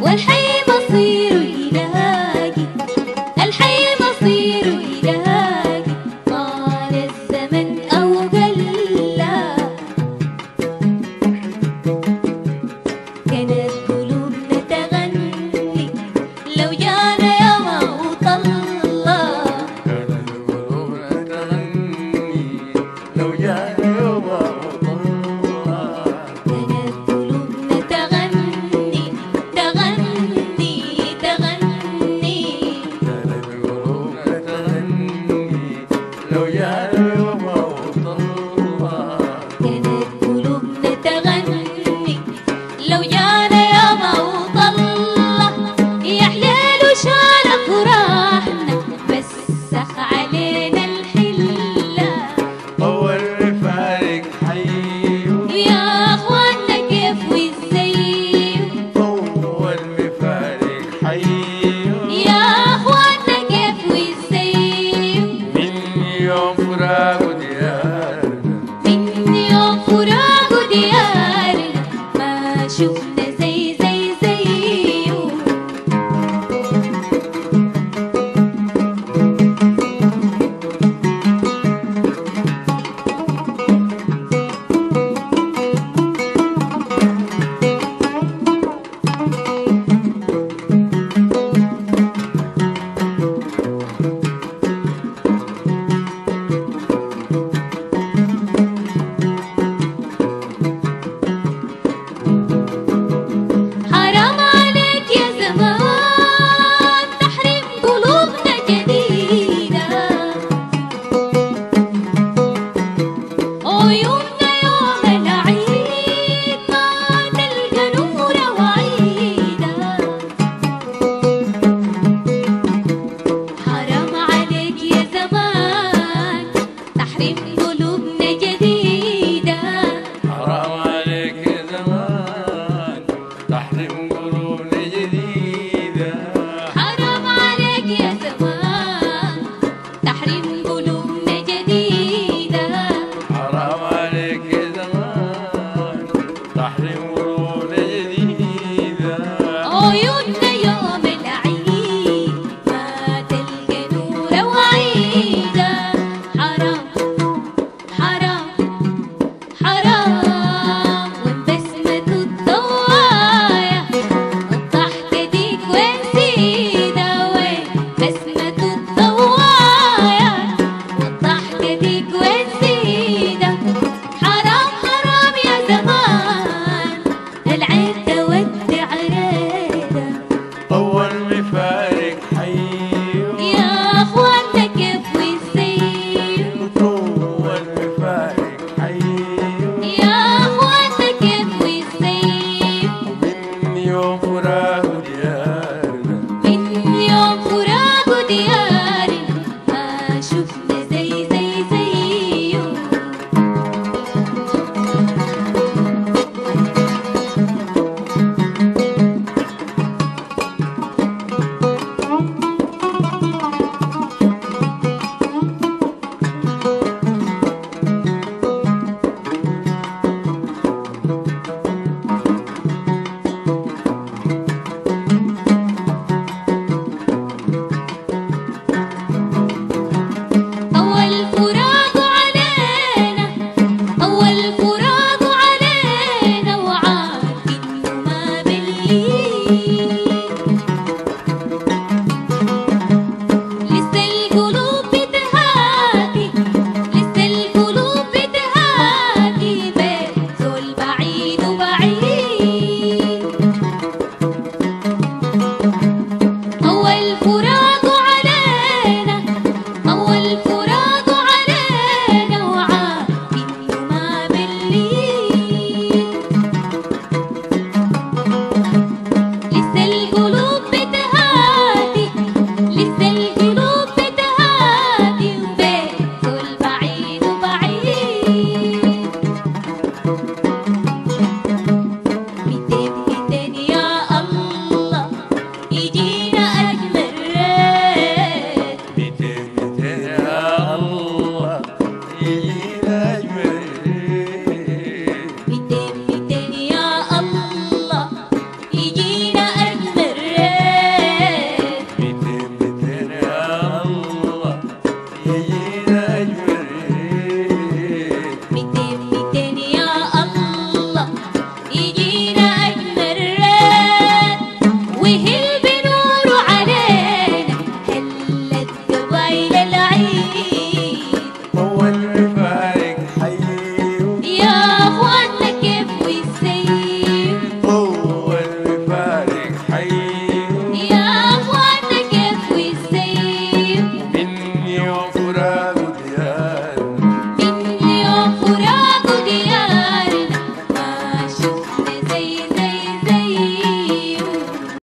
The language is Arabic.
والحي مصير إلهي، الحي مصير إلهي، طال الزمن أو قلا. كانت قلوبنا تغني لو جانا يوم وطلع، كانت قلوبنا تغني لو جانا يوم وطلع. كانت قلوبنا تغني تغني تغني، كانت قلوبنا تغني لو جانا يوم وطلع. كانت قلوبنا تغني لو جانا يوم وطلع. يا حلال وشال فرحنا مسخ علينا الحلة. أول فارق حيو يا اخوانا كيف وازاي، أول مفارق حيو يا اخوانا كيف وازاي، من يوم فراق ديارنا. من يوم فراق ديارنا ما شفنا زي حرام عليك يا زمان تحرم قلوبنا جديدة. عيوننا يوم العيد ما تلقى نور وعيدة. حرام عليك يا زمان تحرم قلوبنا جديدة. حرام عليك يا زمان تحرم قلوبنا جديدة. حرام عليك يا زمان تحرم قلوبنا جديدة. حرام عليك يا زمان تحرم